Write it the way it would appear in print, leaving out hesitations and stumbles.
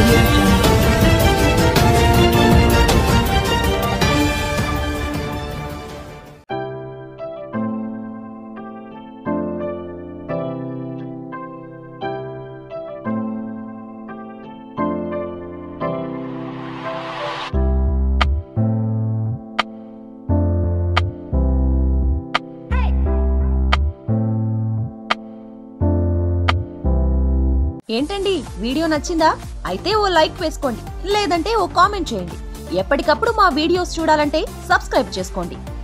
audio jungle. ఏంటండి video నచ్చిందా? అయితే ఓ లైక్ వేసుకోండి, లేదంటే ఓ కామెంట్ చేయండి. ఎప్పటికప్పుడు మా వీడియోస్ చూడాలంటే సబ్స్క్రైబ్ చేసుకోండి.